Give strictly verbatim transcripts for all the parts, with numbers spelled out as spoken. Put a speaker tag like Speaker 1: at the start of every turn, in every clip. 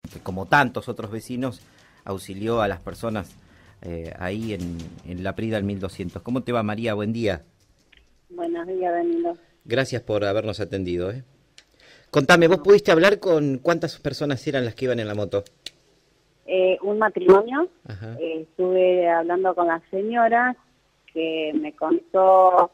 Speaker 1: que como tantos otros vecinos, auxilió a las personas eh, ahí en, en la Prida al mil doscientos. ¿Cómo te va, María? Buen día.
Speaker 2: Buenos días, Danilo.
Speaker 1: Gracias por habernos atendido. ¿eh? Contame, ¿vos pudiste hablar con cuántas personas eran las que iban en la moto?
Speaker 2: Eh, un matrimonio.
Speaker 1: Eh,
Speaker 2: estuve hablando con la señora que me contó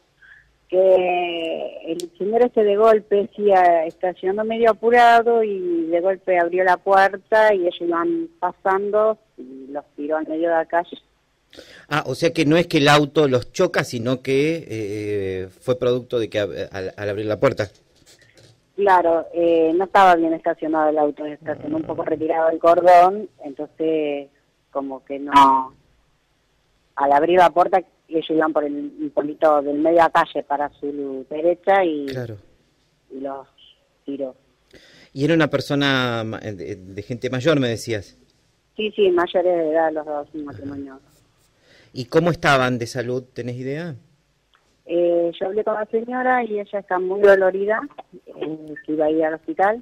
Speaker 2: que el señor ese de golpe sí estacionó medio apurado y de golpe abrió la puerta y ellos iban pasando y los tiró al medio de la calle.
Speaker 1: Ah, o sea que no es que el auto los choca, sino que eh, fue producto de que al, al abrir la puerta.
Speaker 2: Claro, eh, no estaba bien estacionado el auto, estacionó un poco retirado del cordón, entonces como que no, al abrir la puerta ellos iban por el un poquito del medio de la calle para su derecha y,
Speaker 1: claro.
Speaker 2: y los tiró.
Speaker 1: ¿Y era una persona de, de gente mayor, me decías?
Speaker 2: Sí, sí, mayores de edad los dos, un matrimonio.
Speaker 1: ¿Y cómo estaban de salud, tenés idea?
Speaker 2: Eh, yo hablé con la señora y ella está muy dolorida, eh, que iba a ir al hospital,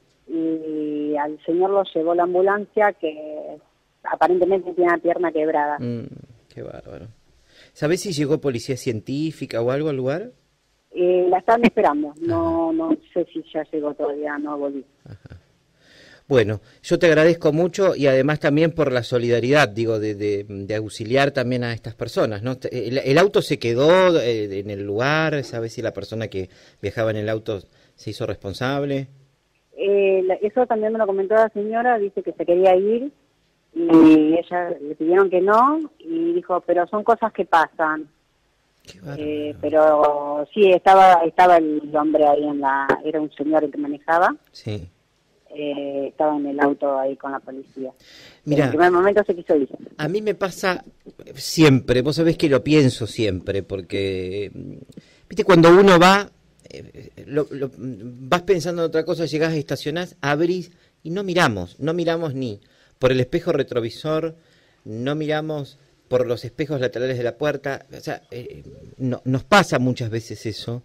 Speaker 2: y al señor lo llevó la ambulancia que aparentemente tiene la pierna quebrada.
Speaker 1: Mm, qué bárbaro. ¿Sabés si llegó policía científica o algo al lugar?
Speaker 2: Eh, la están esperando, no no sé si ya llegó todavía, no volví.
Speaker 1: Ajá. Bueno, yo te agradezco mucho y además también por la solidaridad, digo, de, de, de auxiliar también a estas personas, ¿no? El, el auto se quedó eh, en el lugar, ¿sabes si la persona que viajaba en el auto se hizo responsable?
Speaker 2: Eh, la, eso también me lo comentó la señora, dice que se quería ir y ella le pidieron que no y dijo, pero son cosas que pasan. Eh, pero sí, estaba estaba el hombre ahí en la, era un señor el que manejaba.
Speaker 1: Sí.
Speaker 2: Eh, estaba en el auto ahí con la policía.
Speaker 1: Mirá,
Speaker 2: en el primer momento se quiso ir.
Speaker 1: A mí me pasa siempre, vos sabés que lo pienso siempre, porque, viste, cuando uno va, eh, lo, lo, vas pensando en otra cosa, llegás, estacionás, abrís y no miramos, no miramos ni por el espejo retrovisor, no miramos por los espejos laterales de la puerta, o sea, eh, no, nos pasa muchas veces eso,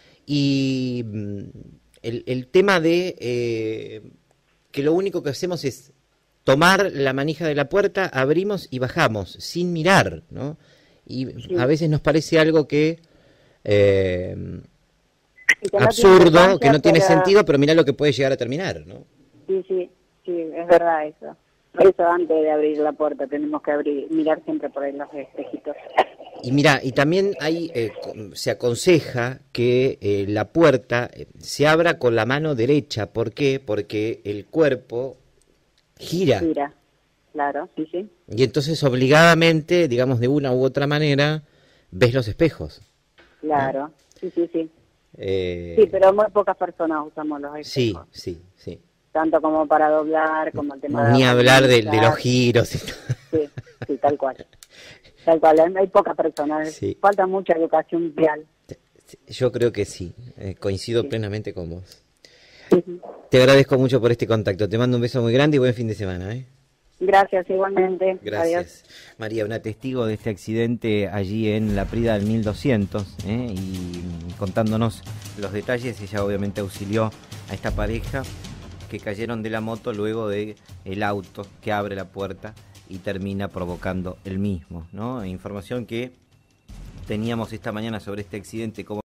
Speaker 1: y el, el tema de eh, que lo único que hacemos es tomar la manija de la puerta, abrimos y bajamos, sin mirar, ¿no? Y sí. A veces nos parece algo que... Eh, que absurdo, no que no tiene pero... sentido, pero mirá lo que puede llegar a terminar, ¿no?
Speaker 2: Sí, sí, sí, es verdad eso. Por eso antes de abrir la puerta tenemos que abrir, mirar siempre por ahí los espejitos.
Speaker 1: Y mira, y también hay, eh, se aconseja que eh, la puerta se abra con la mano derecha. ¿Por qué? Porque el cuerpo gira.
Speaker 2: Gira, claro, sí, sí.
Speaker 1: Y entonces obligadamente, digamos de una u otra manera, ves los espejos.
Speaker 2: Claro, ¿no? sí, sí, sí.
Speaker 1: Eh...
Speaker 2: Sí, pero muy pocas personas usamos los espejos.
Speaker 1: Sí, sí, sí.
Speaker 2: Tanto como para doblar, como el tema
Speaker 1: Ni
Speaker 2: de
Speaker 1: hablar de, de los giros.
Speaker 2: Sí, sí, tal cual. Tal cual, hay pocas personas. Sí. Falta mucha educación vial.
Speaker 1: Yo creo que sí, eh, coincido sí. plenamente con vos. Uh-huh. Te agradezco mucho por este contacto. Te mando un beso muy grande y buen fin de semana. ¿eh?
Speaker 2: Gracias, igualmente.
Speaker 1: Gracias.
Speaker 2: Adiós.
Speaker 1: María, una testigo de este accidente allí en la Prida del mil doscientos, ¿eh? y contándonos los detalles. Ella obviamente auxilió a esta pareja que cayeron de la moto luego de el auto que abre la puerta y termina provocando el mismo, ¿no? Información que teníamos esta mañana sobre este accidente. Como